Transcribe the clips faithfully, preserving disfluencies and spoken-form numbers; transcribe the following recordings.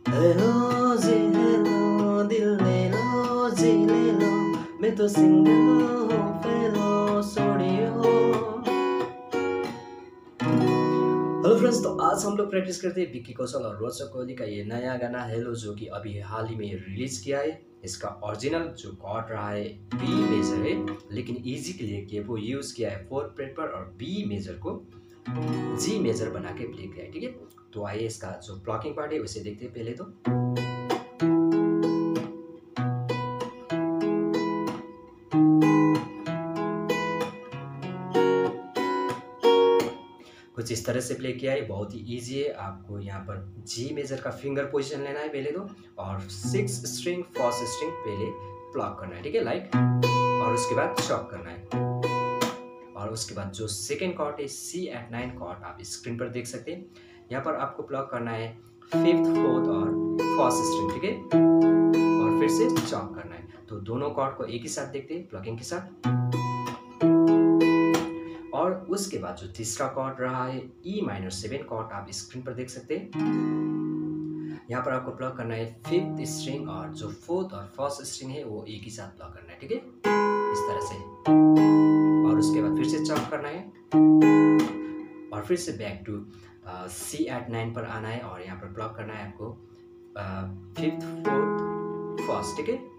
Hello जी hello दिल ले लो जी ले लो, मैं तो सिंगल हूँ फेलो सोडियो। हेलो फ्रेंड्स, तो आज हम लोग प्रैक्टिस करते हैं विक्की कौशल और रोचक कोहली का ये नया गाना हेलो, जो कि अभी हाल ही में रिलीज किया है। इसका ओरिजिनल जो कॉर्ड रहा है बी मेजर है, लेकिन इजी के लिए कि वो यूज किया है फोर्थ फ्रेट पर और बी मेजर को जी मेजर बना के प्ले किया है। ठीक है, तो आइए इसका जो प्लॉकिंग पार्ट है उसे देखते हैं। पहले तो कुछ इस तरह से प्ले किया है, बहुत ही इजी है। आपको यहाँ पर जी मेजर का फिंगर पोजीशन लेना है पहले तो, और सिक्स स्ट्रिंग फर्स्ट स्ट्रिंग पहले प्लॉक करना है। ठीक है, लाइक, और उसके बाद चॉप करना है। और उसके बाद जो सेकेंड कॉर्ड है सी एट नाइन कॉर्ड आप स्क्रीन पर देख सकते हैं। यहाँ पर आपको प्लॉक करना है फिफ्थ फोर्थ और फर्स्ट स्ट्रिंग। ठीक है, और फिर से चॉप करना है। तो दोनों कॉर्ड को एक ही साथ देखते हैं प्लॉकिंग के साथ। और उसके बाद जो तीसरा कॉर्ड रहा है ई माइनर सेवन कॉर्ड आप स्क्रीन पर देख सकते हैं। यहाँ पर आपको प्लॉक करना है फिफ्थ स्ट्रिंग, और जो फोर्थ और फर्स्ट स्ट्रिंग है वो एक ही साथ प्लॉक करना है। ठीक है, इस तरह से। और उसके बाद फिर से चॉप करना है, और फिर से back to C eight nine पर आना है, और यहाँ पर प्लॉक करना है आपको फिफ्थ फोर्थ फर्स्ट। ठीक है,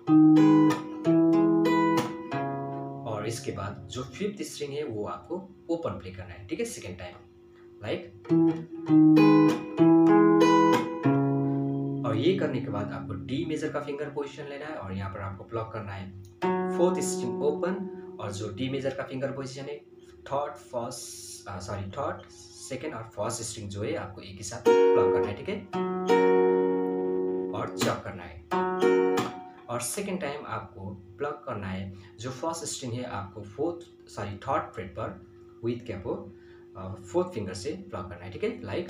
और इसके बाद जो फिफ्थ स्ट्रिंग है वो आपको ओपन प्ले करना है। ठीक है, सेकेंड टाइम, लाइक। और ये करने के बाद आपको डी मेजर का फिंगर पोजीशन लेना है, और यहाँ पर आपको प्लॉक करना है फोर्थ स्ट्रिंग ओपन, और जो डी मेजर का फिंगर पोजीशन है third first sorry third second और फर्स्ट स्ट्रिंग जो है आपको एक ही साथ प्लॉक करना है। ठीक है, और चॉप करना है। और सेकेंड टाइम आपको प्लग करना है जो फर्स्ट स्ट्रिंग है आपको फोर्थ सॉरी थर्ड फ्रेट पर विथ कैपो फोर्थ फिंगर से प्लग करना है। ठीक है, लाइक,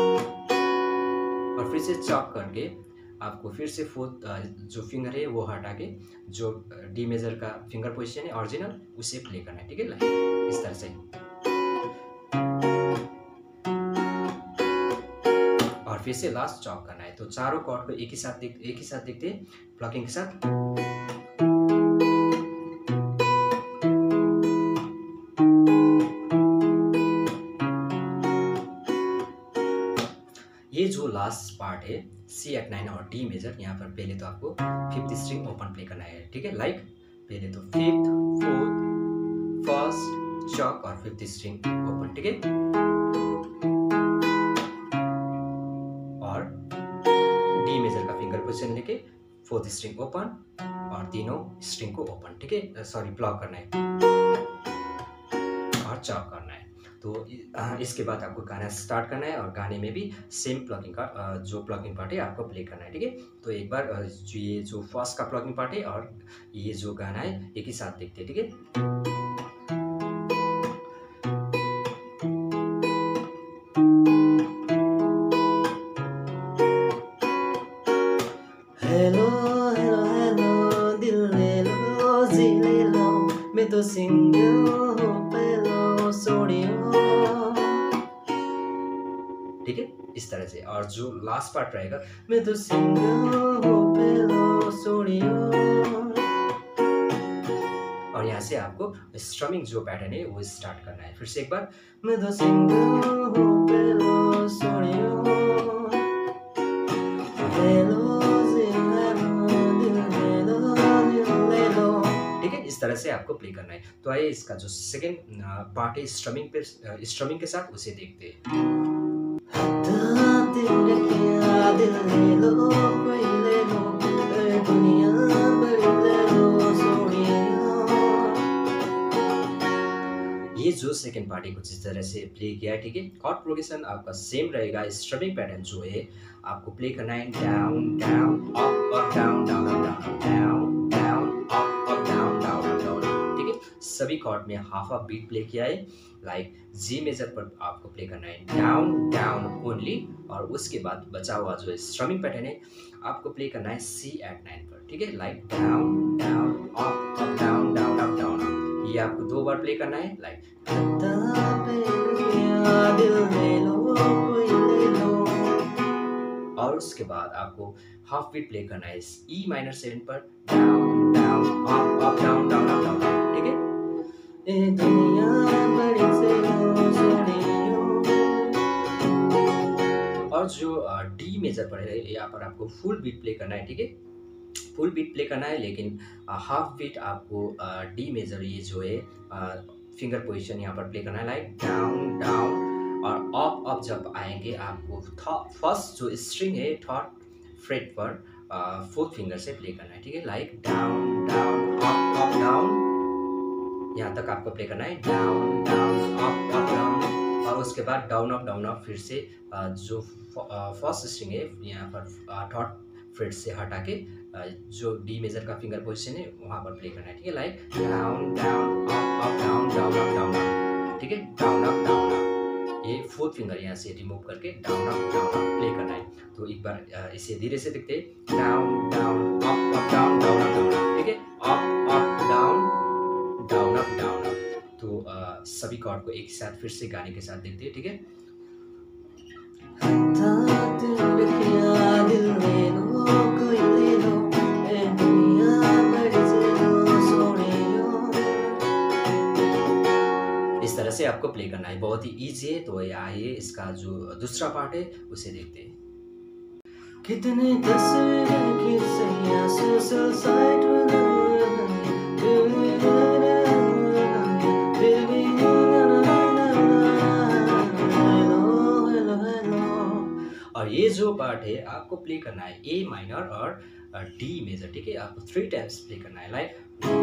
और फिर से चॉप करके आपको फिर से फोर्थ जो फिंगर है वो हटा के जो डी मेजर का फिंगर पोजीशन है ओरिजिनल उसे प्ले करना है। ठीक है, लाइक, इस तरह से। और फिर से लास्ट चॉप करना है। तो चारों कॉर्ड को एक ही साथ देख एक ही साथ देखते हैं प्लॉकिंग के साथ। ये जो लास्ट पार्ट है सी एट नाइन और डी मेजर, यहाँ पर पहले तो आपको फिफ्थ स्ट्रिंग ओपन प्ले करना है। ठीक है, लाइक, पहले तो फिफ्थ फोर्थ फर्स्ट चॉक और फिफ्थ स्ट्रिंग ओपन। ठीक है, और डी मेजर का फिंगर पोजीशन लेके फोर्थ स्ट्रिंग ओपन और तीनों स्ट्रिंग को ओपन। ठीक है, सॉरी प्लॉक करना है और चॉप करना है। तो इसके बाद आपको गाना स्टार्ट करना है, और गाने में भी सेम प्लॉकिंग का जो प्लॉकिंग पार्ट है आपको प्ले करना है। ठीक है, तो एक बार जो ये जो फर्स्ट का प्लॉकिंग पार्ट है और ये जो गाना है एक ही साथ देखते हैं। ठीक है, हेलो हेलो हेलो दिल ले लो जी ले लो, मैं तो सिंगल हूँ फेलो सोडियो। ठीक है, इस तरह से। और जो लास्ट पार्ट रहेगा मैं तो सिंगल हूँ फेलो सोडियो, और यहाँ से आपको स्ट्रमिंग जो पैटर्न है वो स्टार्ट करना है। फिर से एक बार, मैं तो सिंगल हूँ फेलो सोडियो, हेलो इस तरह से आपको प्ले करना है। तो आइए इसका जो सेकंड पार्ट है स्ट्रमिंग पे स्ट्रमिंग के साथ उसे देखते हैं। ये जो सेकंड पार्ट है कुछ इस तरह से प्ले किया है। ठीक है, कॉर्ड प्रोग्रेशन आपका सेम रहेगा। स्ट्रमिंग पैटर्न जो है आपको प्ले करना है down down up up down down down down down up up down down down. ठीक है, सभी कॉर्ड में हाफ हाफ बीट प्ले किया है। लाइक जी मेजर पर आपको प्ले करना है डाउन डाउन ओनली, और उसके बाद बचा हुआ जो स्ट्रमिंग पैटर्न है आपको प्ले करना है सी एट नाइन पर। ठीक है, like down down up up down down up down. ये आपको दो बार प्ले करना है, लाइक, और उसके बाद आपको हाफ बीट प्ले करना है ई माइनर सेवन पर, down down up up down down up down, ठीक है। ए दुनिया बड़ी से हो सोनियो। और जो डी मेजर पर है यहाँ पर आपको फुल बीट प्ले करना है, ठीक है। फुल बीट प्ले करना है, लेकिन हाफ बीट आपको डी मेजर ये जो है फिंगर पोजीशन यहाँ पर प्ले करना है, लाइक डाउन डाउन। और अप अप जब आएंगे आपको फर्स्ट जो स्ट्रिंग है थर्ड फ्रेट पर फोर्थ फिंगर से प्ले करना है, ठीक है। Like down down up up down, यहाँ तक आपको प्ले करना है, down down up up down. और उसके बाद डाउन अप डाउन अप फिर से जो फर्स्ट स्ट्रिंग है यहाँ पर थर्ड फ्रेट से हटा के जो डी मेजर का फिंगर पोजीशन है वहाँ पर प्ले करना है, ठीक है। Like down down up up down down up down up, ठीक है। डाउन अप डाउन अप, ये फोर्थ फिंगर यहाँ से रिमूव करके down up down up play करना है। तो एक बार इसे धीरे से देखते हैं, down down up up down down up down up, ठीक है। Up up down down up down up. तो आ, सभी कॉर्ड को एक साथ फिर से गाने के साथ देखते हैं, ठीक है। इस तरह से आपको प्ले करना है, बहुत ही इजी है। तो आइए इसका जो दूसरा पार्ट है उसे देखते हैं। कितने और ये जो पार्ट है आपको प्ले करना है ए माइनर और डी मेजर, ठीक है। आपको थ्री टाइम्स प्ले करना है, लाइक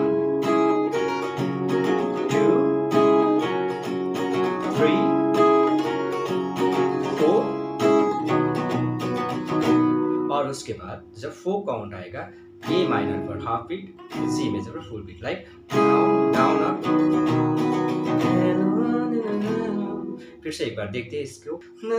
और उसके बाद जब फोर काउंट आएगा ए माइनर पर हाफ बीट, सी मेजर पर full beat, like down down up. फिर से एक बार देखते हैं इसको।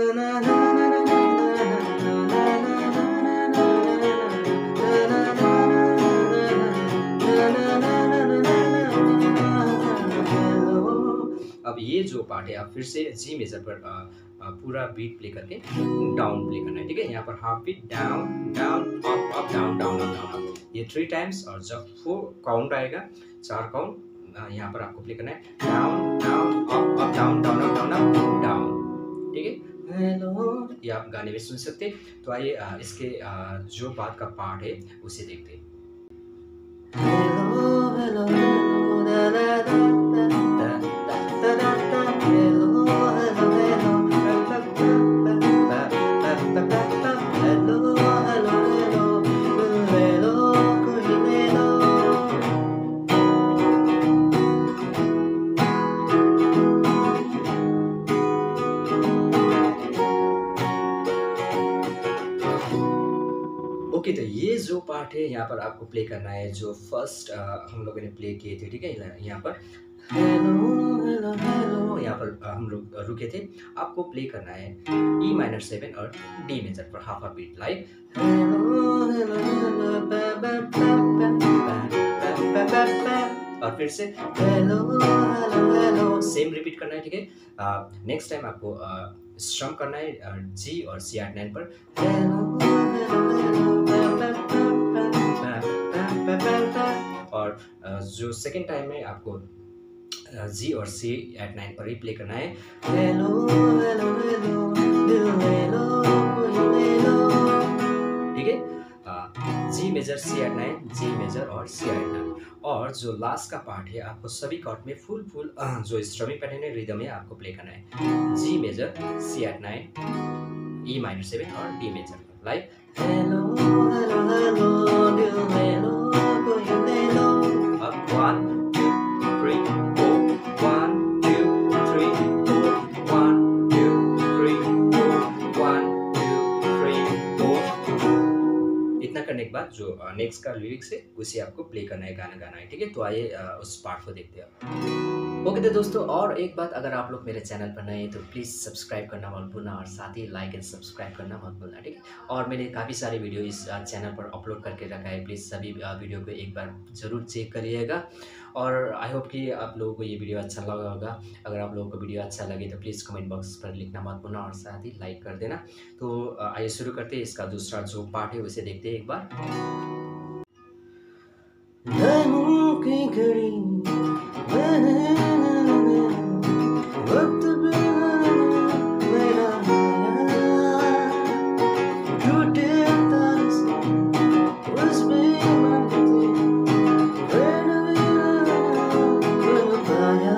अब ये जो पार्ट है आप फिर से जी मेजर पर आ, आ, पूरा बीट प्ले करके डाउन प्ले करना है, ठीक है। यहाँ पर half beat down down up up down down up down up, ये थ्री टाइम्स। और जब फोर काउंट आएगा, चार काउंट, यहाँ पर आपको प्ले करना है down down up up down down up down up down, ठीक है। हेलो, ये आप गाने में सुन सकते हैं। तो आइए इसके आ, जो बाद का पार्ट है उसे देखते हैं। हेलो हेलो हेलो दा दा दा दा दा दा हेलो हेलो हेलो ओके। तो ये जो पार्ट है यहाँ पर आपको प्ले करना है जो फर्स्ट हम लोगों ने प्ले किए थे, ठीक है। यहाँ पर हेलो हेलो हेलो यहाँ पर हम लोग रुके थे, आपको प्ले करना है ई माइनर सेवन और डी मेजर पर half half beat, like hello hello और फिर से hello hello hello same repeat करना है, ठीक है। नेक्स्ट टाइम आपको स्ट्रम करना है जी और सी आठ नाइन पर, और जो सेकेंड टाइम है आपको जी और सी एट नाइन पर ही प्ले करना है, हेलो हेलो हेलो हेलो ठीक है। G major C eight nine, G major और सी एट नाइन। और जो लास्ट का पार्ट है आपको सभी कॉर्ड में फुल फुल जो स्ट्रमिंग पैटर्न है रिदम है आपको प्ले करना है, G major C eight nine E minor seven और D major, like hello hello hello hello hello. अब one two three four, one two three four, one two three four, one two three four. इतना करने के बाद जो next का lyrics है उसे आपको प्ले करना है, गाना गाना है, ठीक है। तो आइए उस पार्ट को देखते हैं। ओके तो दोस्तों, और एक बात, अगर आप लोग मेरे चैनल पर नए हैं तो प्लीज़ सब्सक्राइब करना मत भूलना और साथ ही लाइक एंड सब्सक्राइब करना मत भूलना, ठीक है। और मैंने काफ़ी सारे वीडियो इस चैनल पर अपलोड करके रखा है, प्लीज़ सभी वीडियो को एक बार ज़रूर चेक करिएगा। और आई होप कि आप लोगों को ये वीडियो अच्छा लगा होगा। अगर आप लोगों को वीडियो अच्छा लगे तो प्लीज़ कमेंट बॉक्स पर लिखना मत भूलना और साथ ही लाइक कर देना। तो अ, आइए शुरू करते हैं, इसका दूसरा जो पार्ट है उसे देखते हैं एक बार। दिनों की घड़ी मैंने वक्त बिना मेरा आया, टूटे तार से उस पे बांधते वैन बन पाया।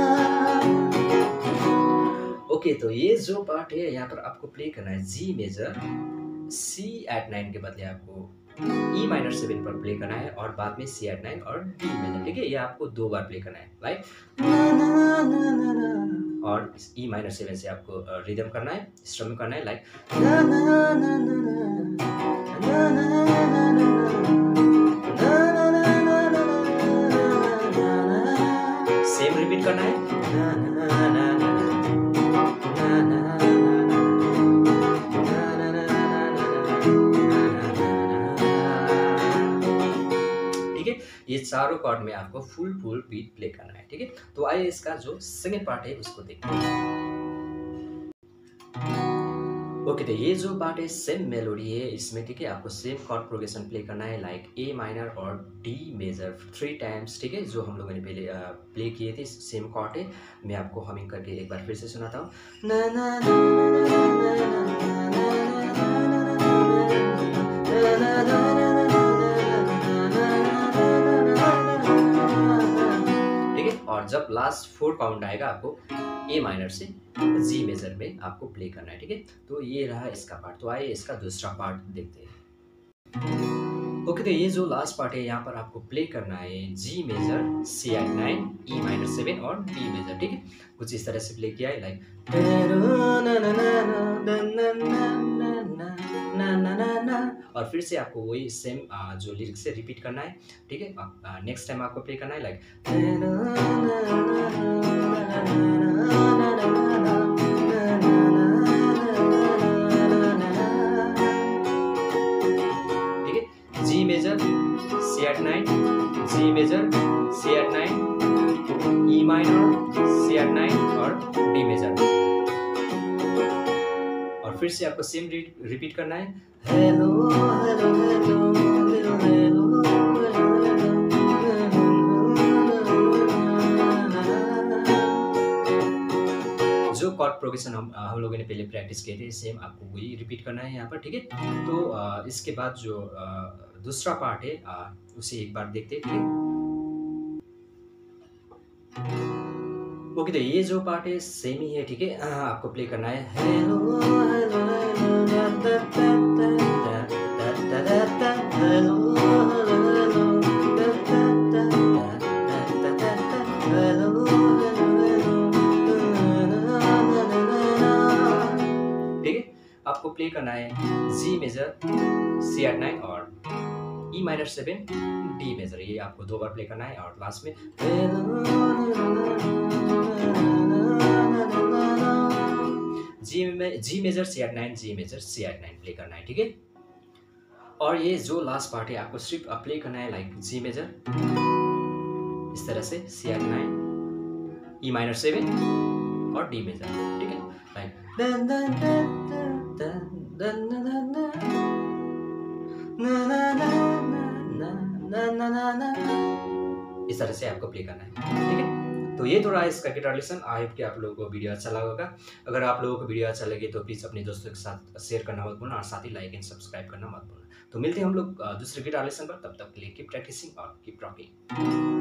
ओके, तो ये जो पार्ट है यहाँ पर आपको प्ले करना है G major C eight nine के बदले आपको ई माइनर सेवन पर प्ले करना है और बाद में सी एट नाइन और डी मेजर, ठीक है। ये आपको दो बार प्ले करना है लाइक, और ई माइनर सेवन से आपको रिदम करना है, स्ट्रम करना है लाइक, सेम रिपीट करना है। ये चारों कॉर्ड में आपको फुल फुल बीट प्ले करना है, ठीक है। तो आइए इसका जो सेकंड पार्ट है उसको देखते हैं। ओके, तो ये जो पार्ट है सेम मेलोडी है इसमें, ठीक है। आपको सेम कॉर्ड प्रोग्रेशन प्ले करना है लाइक ए माइनर और डी मेजर थ्री टाइम्स, ठीक है। जो हम लोगों ने पहले प्ले किए थे सेम कॉर्ड है। मैं आपको हमिंग करके एक बार फिर से सुनाता हूँ। और जब लास्ट फोर काउंट आएगा आपको ए माइनर से जी मेजर में आपको प्ले करना है, ठीक है। तो ये रहा इसका पार्ट। तो आइए इसका दूसरा पार्ट देखते हैं। ओके, तो ये जो लास्ट पार्ट है यहाँ पर आपको प्ले करना है G major C eight nine E minor seven और डी मेजर, ठीक है। कुछ इस तरह से प्ले किया है लाइक, और फिर से आपको वही सेम जो लिरिक्स से रिपीट करना है, ठीक है। नेक्स्ट टाइम आपको प्ले करना है लाइक, ठीक है। G major C eight nine, G major C eight nine, E minor C eight nine और डी मेजर, और फिर से आपको सेम रिपीट करना है। Hello hello hello hello hello जो कॉर्ड प्रोग्रेशन हम हम लोगों ne पहले प्रैक्टिस किए थे सेम आपको वही रिपीट करना है यहाँ पर, ठीक है। तो आ, इसके बाद जो आ, दूसरा पार्ट है आ, उसे एक बार देखते हैं, ठीक है। ओके, तो ये जो पार्ट है सेम ही है, ठीक है। आ, आपको प्ले करना है हेलो हेलो हेलो आपको प्ले करना है G major C eight nine और E minor seven D major, ये आपको दो बार प्ले करना है और लास्ट में जी में G major C eight nine G major C eight nine play करना है, ठीक है। और ये जो लास्ट पार्ट है आपको सिर्फ प्ले करना है लाइक जी मेजर इस तरह से C eight nine E minor seven और डी मेजर, ठीक है। लाइक इस तरह से आपको प्ले करना है, ठीक है। तो ये तो रहा इसका गिटार लेसन। आई होप कि आप लोगों को वीडियो अच्छा लगा होगा। अगर आप लोगों को वीडियो अच्छा लगे तो प्लीज़ अपने दोस्तों के साथ शेयर करना मत भूलना और साथ ही लाइक एंड सब्सक्राइब करना मत भूलना। तो मिलते हैं हम लोग दूसरे गिटार लेसन पर, तब तक के लिए कीप प्रैक्टिसिंग और कीप रॉकिंग।